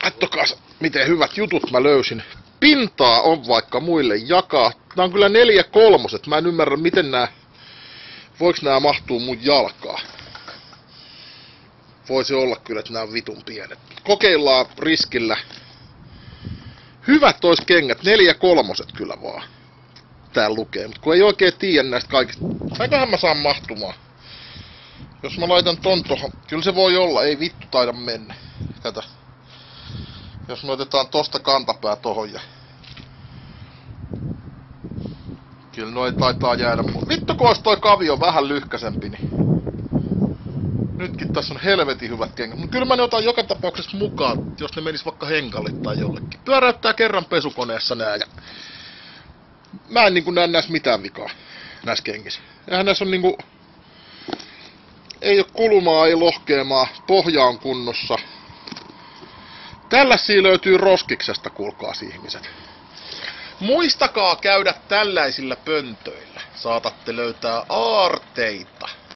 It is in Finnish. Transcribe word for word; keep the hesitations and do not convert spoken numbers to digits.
Kattokaas, miten hyvät jutut mä löysin. Pintaa on vaikka muille jakaa. Nää on kyllä neljä kolmoset. Mä en ymmärrä, miten nää... Voiks nää mahtuu mun jalkaa? Voisi olla kyllä, että nää on vitun pienet. Kokeillaan riskillä. Hyvät ois kengät, neljä kolmoset kyllä vaan. Täällä lukee, mutta kun ei oikein tiedä näistä kaikista. Näinköhän mä saan mahtumaan? Jos mä laitan ton tohon, kyllä se voi olla, ei vittu taida mennä. Tätä. Jos me otetaan tosta kantapää tohon ja... Kyllä noi taitaa jäädä. Vittu kun ois toi kavio vähän lyhkäsempi, niin... Nytkin tässä on helvetin hyvät kengät. Mutta kyllä mä ne otan joka tapauksessa mukaan, jos ne menis vaikka henkalle tai jollekin. Pyöräyttää kerran pesukoneessa nää ja... Mä en niinku näe näissä mitään vikaa. Näissä kengissä. Eihän näissä on niinku... Ei oo kulumaa, ei lohkeamaa. Pohja on kunnossa. Tällaisia löytyy Roskiksesta, kuulkaas ihmiset. Muistakaa käydä tällaisilla pöntöillä. Saatatte löytää aarteita.